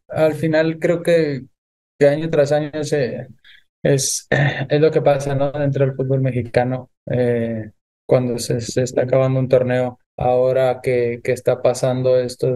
al final creo que año tras año es lo que pasa, ¿no? Dentro del fútbol mexicano, cuando se está acabando un torneo. Ahora que está pasando esto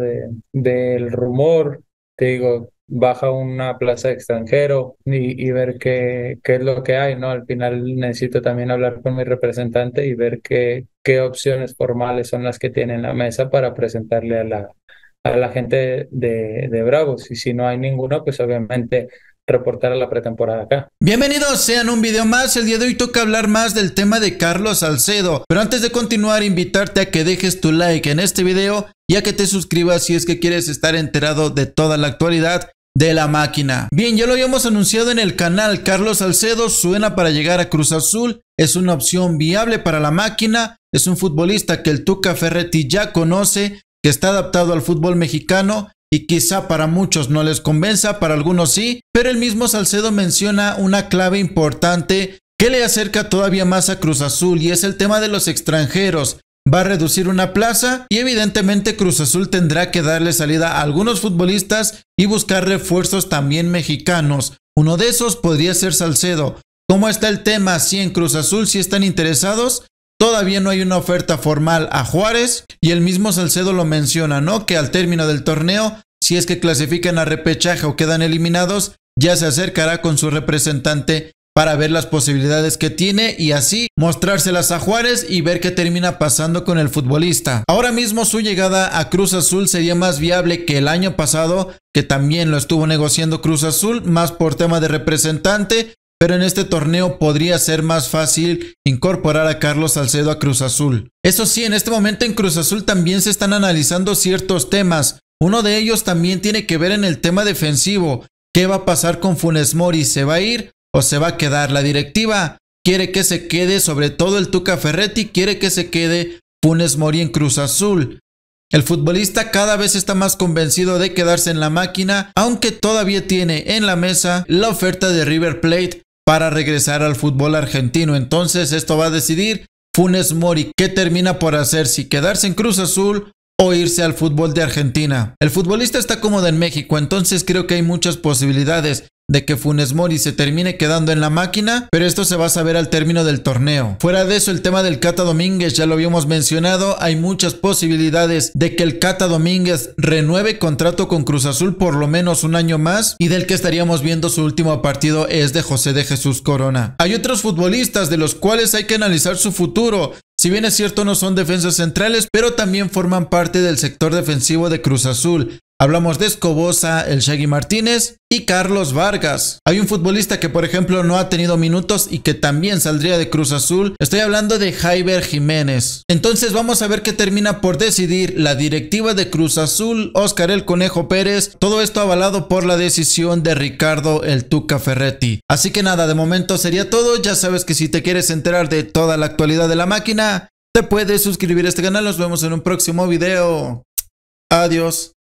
del rumor, te digo, baja una plaza de extranjero y ver qué es lo que hay, ¿no? Al final necesito también hablar con mi representante y ver qué opciones formales son las que tiene en la mesa para presentarle a la gente de Bravos. Y si no hay ninguno, pues obviamente reportar a la pretemporada acá. Bienvenidos sean a un video más. El día de hoy toca hablar más del tema de Carlos Salcedo, pero antes de continuar invitarte a que dejes tu like en este video y a que te suscribas si es que quieres estar enterado de toda la actualidad de la máquina. Bien, ya lo habíamos anunciado en el canal. Carlos Salcedo suena para llegar a Cruz Azul, es una opción viable para la máquina, es un futbolista que el Tuca Ferretti ya conoce, que está adaptado al fútbol mexicano y quizá para muchos no les convenza, para algunos sí, pero el mismo Salcedo menciona una clave importante que le acerca todavía más a Cruz Azul y es el tema de los extranjeros. Va a reducir una plaza y evidentemente Cruz Azul tendrá que darle salida a algunos futbolistas y buscar refuerzos también mexicanos. Uno de esos podría ser Salcedo. ¿Cómo está el tema? Si en Cruz Azul sí están interesados. Todavía no hay una oferta formal a Juárez y el mismo Salcedo lo menciona, ¿no? Que al término del torneo, si es que clasifican a repechaje o quedan eliminados, ya se acercará con su representante para ver las posibilidades que tiene y así mostrárselas a Juárez y ver qué termina pasando con el futbolista. Ahora mismo su llegada a Cruz Azul sería más viable que el año pasado, que también lo estuvo negociando Cruz Azul, más por tema de representante, pero en este torneo podría ser más fácil incorporar a Carlos Salcedo a Cruz Azul. Eso sí, en este momento en Cruz Azul también se están analizando ciertos temas. Uno de ellos también tiene que ver en el tema defensivo. ¿Qué va a pasar con Funes Mori? ¿Se va a ir o se va a quedar? La directiva quiere que se quede, sobre todo el Tuca Ferretti quiere que se quede Funes Mori en Cruz Azul. El futbolista cada vez está más convencido de quedarse en la máquina, aunque todavía tiene en la mesa la oferta de River Plate para regresar al fútbol argentino. Entonces esto va a decidir Funes Mori qué termina por hacer, si quedarse en Cruz Azul o irse al fútbol de Argentina. El futbolista está cómodo en México, entonces creo que hay muchas posibilidades de que Funes Mori se termine quedando en la máquina, pero esto se va a saber al término del torneo. Fuera de eso, el tema del Cata Domínguez ya lo habíamos mencionado, hay muchas posibilidades de que el Cata Domínguez renueve contrato con Cruz Azul por lo menos un año más, y del que estaríamos viendo su último partido es de José de Jesús Corona. Hay otros futbolistas de los cuales hay que analizar su futuro. Si bien es cierto no son defensas centrales, pero también forman parte del sector defensivo de Cruz Azul. Hablamos de Escobosa, el Shaggy Martínez y Carlos Vargas. Hay un futbolista que por ejemplo no ha tenido minutos y que también saldría de Cruz Azul. Estoy hablando de Jaiber Jiménez. Entonces vamos a ver qué termina por decidir la directiva de Cruz Azul, Óscar el Conejo Pérez. Todo esto avalado por la decisión de Ricardo el Tuca Ferretti. Así que nada, de momento sería todo. Ya sabes que si te quieres enterar de toda la actualidad de la máquina, te puedes suscribir a este canal. Nos vemos en un próximo video. Adiós.